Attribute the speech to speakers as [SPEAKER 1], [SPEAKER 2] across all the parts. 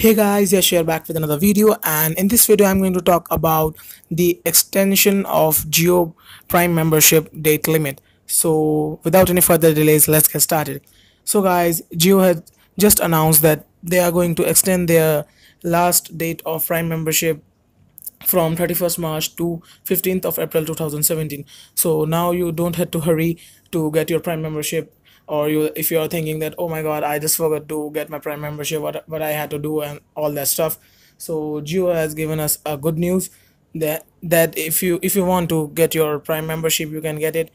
[SPEAKER 1] Hey guys, yes, here back with another video, and in this video I'm going to talk about the extension of Geo Prime membership date limit. So without any further delays, let's get started. So guys, Geo had just announced that they are going to extend their last date of Prime membership from 31st March to 15th of April 2017. So now you don't have to hurry to get your Prime membership, or you if you are thinking that, oh my god, I just forgot to get my Prime membership, what I had to do and all that stuff. So Geo has given us a good news that if you want to get your Prime membership, you can get it,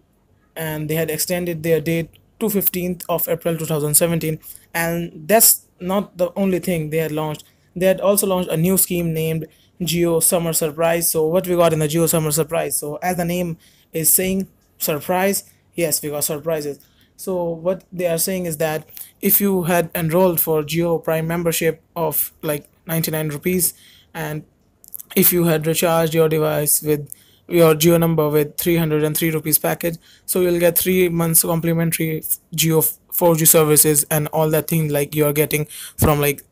[SPEAKER 1] and they had extended their date to 15th of April 2017. And that's not the only thing they had launched. They had also launched a new scheme named Geo Summer Surprise. So what we got in the Geo Summer Surprise? So as the name is saying, surprise, yes, we got surprises. So what they are saying is that if you had enrolled for Geo Prime membership of like 99 rupees, and if you had recharged your device with your Geo number with 303 rupees package, so you'll get 3 months complimentary Geo 4G services and all that thing like you're getting from like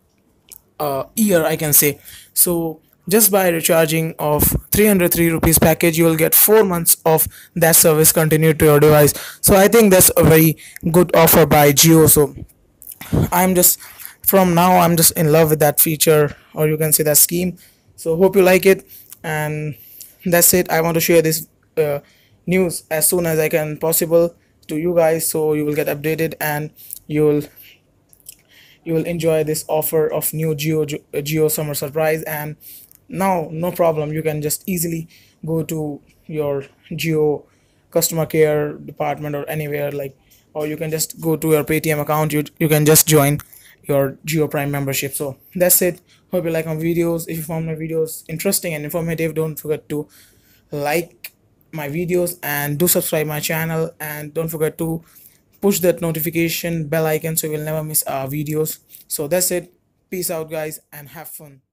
[SPEAKER 1] a year, I can say. So just by recharging of 303 rupees package, you will get 4 months of that service continued to your device. So I think that's a very good offer by Geo. So I'm just from now I'm just in love with that feature, or you can say that scheme. So hope you like it, and that's it. I want to share this news as soon as I can possible to you guys, so you will get updated and you'll you will enjoy this offer of new Geo Summer Surprise. And now no problem, you can just easily go to your Geo customer care department or anywhere, like, or you can just go to your Paytm account, you can just join your Geo Prime membership. So that's it. Hope you like my videos. If you found my videos interesting and informative, don't forget to like my videos and do subscribe my channel, and don't forget to push that notification bell icon so you will never miss our videos. So that's it. Peace out guys, and have fun.